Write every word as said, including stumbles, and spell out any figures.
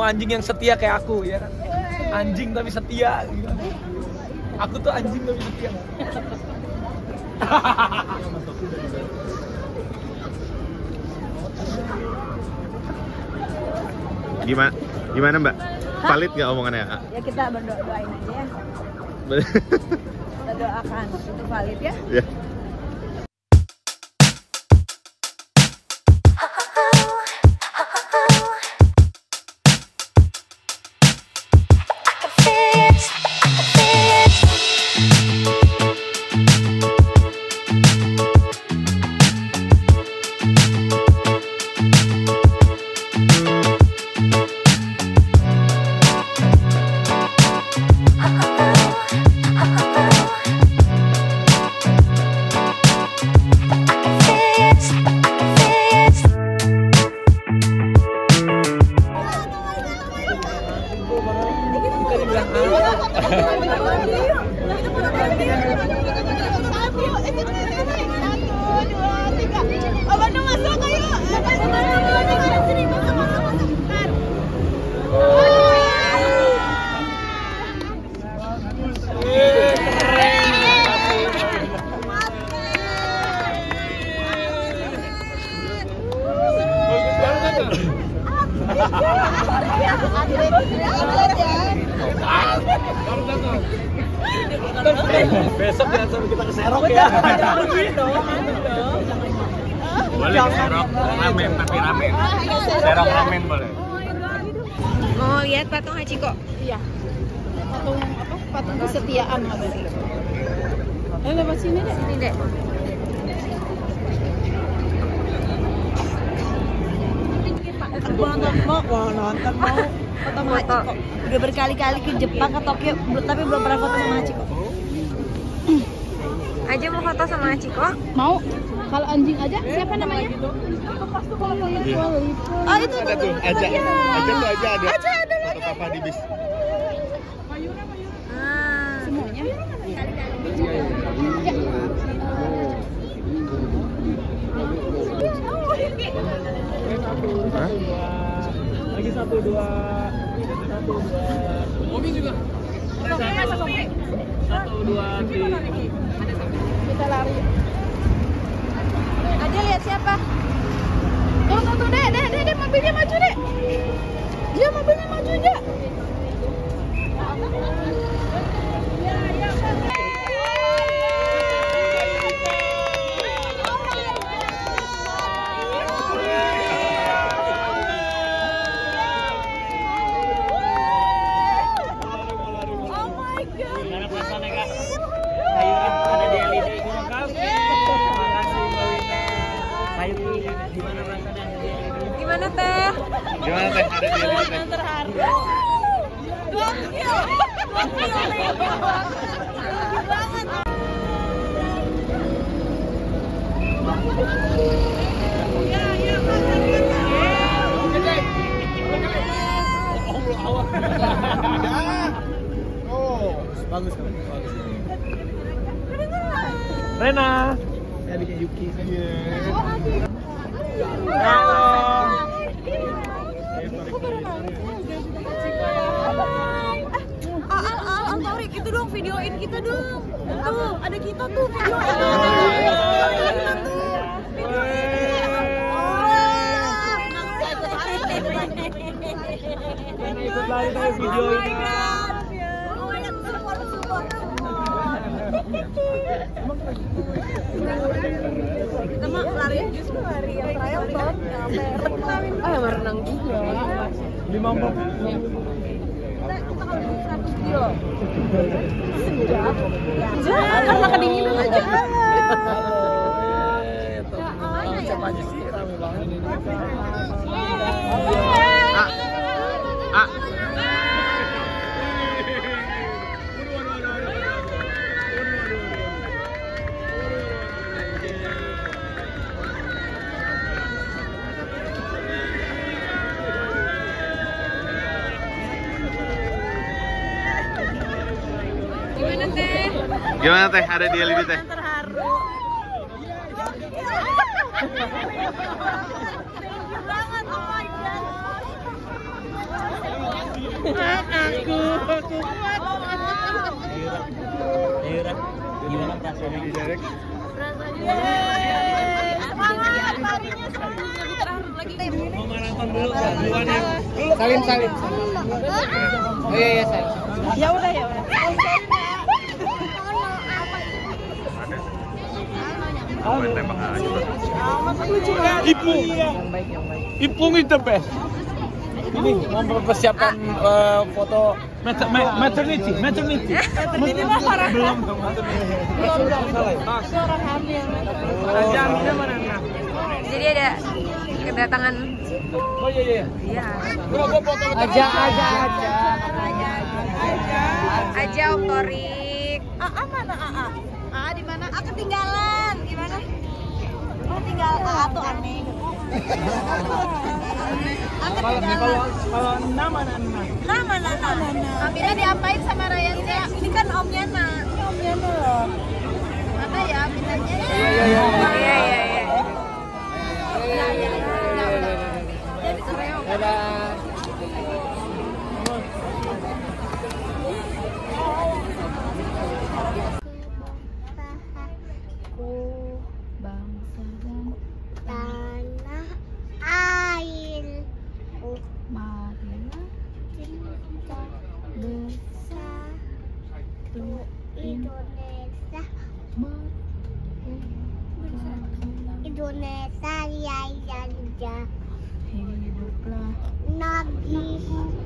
anjing yang setia kayak aku ya kan. Anjing tapi setia gitu. Aku tuh anjing tapi setia. Gimana? Gimana Mbak? Valid nggak omongannya? Ya kita berdoa doain aja ya. Kita doakan itu valid ya. Ya. Besok ya suruh kita ke Serok ya. Boleh ke Serok, ramen tapi ramen. Serok ramen boleh. Mau lihat patung Hachiko? Iya. Patung apa? Patung kesetiaan berarti. Eh lewat sini deh. Ini deh. Mau nonton mau mau nonton mau foto sama Foto. Hachiko. Udah berkali-kali ke Jepang ke Tokyo tapi belum pernah foto sama Hachiko. Aja mau foto sama Hachiko? Mau? Kalau anjing aja siapa namanya? Oh itu Ada tuh, aja. Aja tuh aja ada. Aja ada Foto papa di bis. Ah. Semuanya. Hah? Lagi satu dua satu dua. Mobil juga. Satu dua tiga. Kita lari. Aja lihat siapa? Tuh tuh tuh deh deh deh deh mobilnya maju deh. Dia mobilnya maju aja. Gimana teh? Gimana teh? Ada di L I D teh. Oh, bagus kan? Bagus. Rena. Adiknya Yuki. Halo. Al, Al, Al, Torik, itu dong videoin kita dong. Tuh, ada kita tuh videoin. Ikut lagi tuh videoin. Kita mah lari justru lari yang triathlon. Ah, yang berenang juga. Lima menit. Kita kalau di seratus kilo. Jangan, karena kedinginan aja. Siapa aja sih? Rame banget ini. Ah. Ah. Gimana teh? Gimana teh? Ada di L I D teh. Terharu. Banget, oh my god. Aku, aku kuat. Ayo, Ra. Gimana perasaannya di Derek? Semangat larinya semangat. Mau maraton dulu duluan ya. Salim salim. Oh iya iya salim. Ya udah ya udah. Oh, tembak aja. Ipung. Ipung itu best. Ini mau mempersiapkan eh, foto Mater- ma- maternity, maternity. Maternity mah orang belum belum salah ya? itu orang hamil. Jamnya mana? Jadi ada kedatangan. Oh iya iya. Iya. Gua gua foto aja aja aja. Aja Om Torik. Aa mana Aa? Aa di mana? Aa ketinggalan. Gimana? Oh tinggal Aa tuh aneh. Aa ketinggalan. Kalau nama Nana. Nama Nana. Amira diapain sama Ryan ya? Ini kan omnya Nak. Ini omnya loh. Mana ya pintanya? Iya iya iya. Iya iya iya. Ya ya. Jadi sereok. Dadah. Bangsa dan Tanah air. marilah Cinta besar Indonesia. Indonesia ya ya ya. hiduplah Nabi